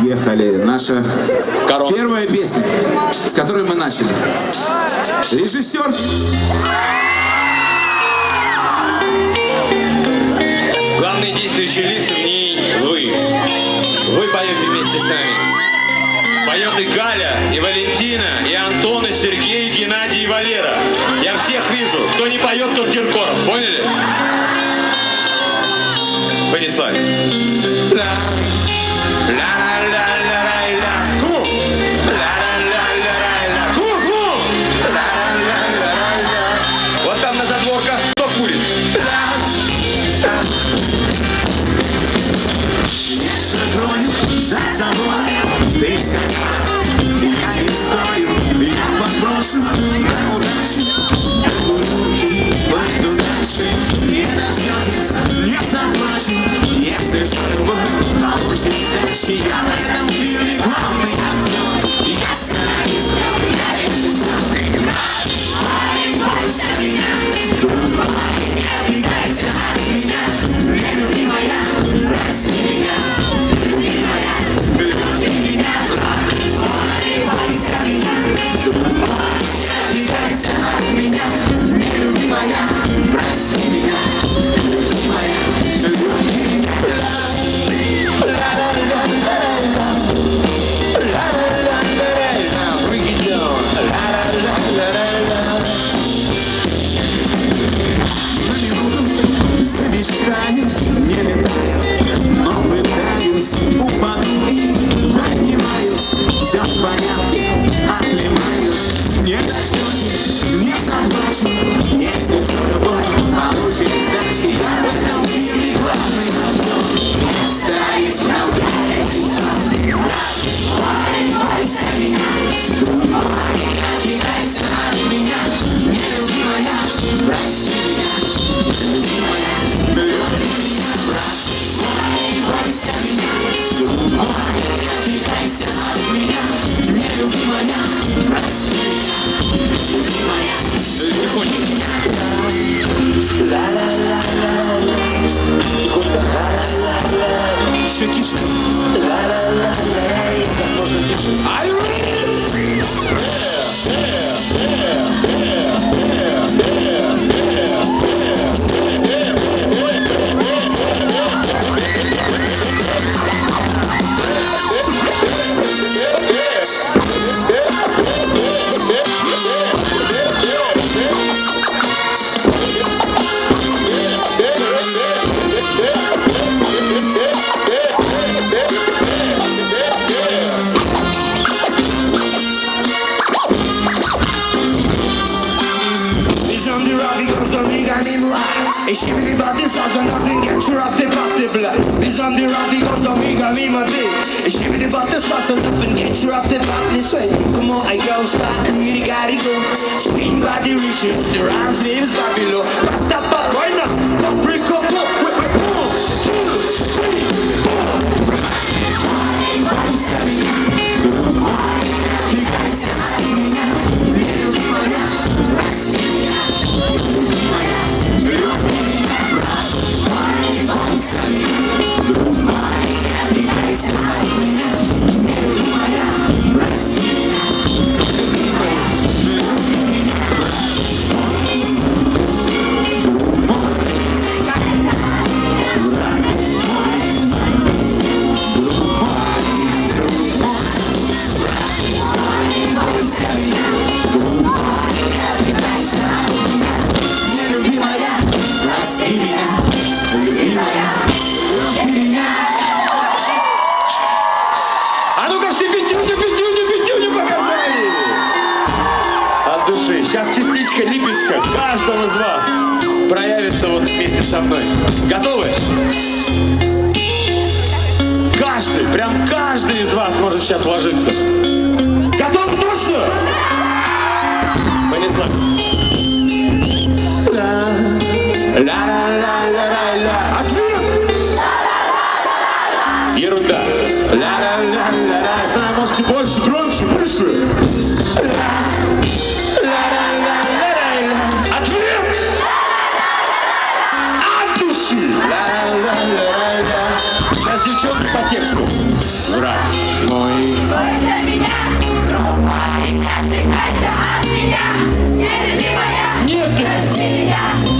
Поехали. Наша первая песня, с которой мы начали. Режиссер. Главные действующие лица в ней вы. Вы поете вместе с нами. Поет и Галя, и Валентина, и Антон, и Сергей, и Геннадий, и Валера. Я всех вижу. Кто не поет, тот Киркоров. Поняли? Понеслась. Вот там на задворках кто курит? Закрою за собой, ты сказала, я не стою, я попрошу на удачу, пойду дальше, не дождетесь, не заплачу, если что любовь получит сдачи, я в этом фильме главный актер, я сценарист, я режиссер, бойся меня, отвлекайся от меня, нелюбимая, прости меня. Замечтаюсь, не летаю, но пытаюсь, упаду и поднимаюсь. Все в порядке, оклемаюсь, не дождетесь, не заплачу. Если что любовь получит сдачи, я в этом фильме главный актер. Сценарист, правда, бойся меня, отвлекайся от меня, нелюбимая, прости меня, любимая. Бойся меня, отвлекайся от меня, нелюбимая, прости меня, любимая. Ла-ла-ла-ла-ла, ла-ла-ла-ла-ла, еще тише. Ла-ла-ла-ла-ла, как можно тише. Ich schiebe die Bodies aus und auf den Capture auf den Partyplatz. Wir sind die Radikos, doch mega wie man will. Ich schiebe die Bodies aus und auf den Capture auf den Partyplatz. Come on, I go start and we gotta go. Spin by the riches, the rhymes lives back below. Rastafari, right now, don't break up, Сейчас частичка Липецка каждого из вас проявится вот вместе со мной. Готовы? Каждый, прям каждый из вас может сейчас ложиться. Готовы точно? Понесла. Ла-ла-ла-ла-ла-ла. Ответ! Ерунда. Ла-ла-ла-ла-ла. Знаю, можете больше, громче, выше. Сейчас девчонки по тексту. Враг. Не отрекайся от меня, нелюбимая. Нет! Прости меня.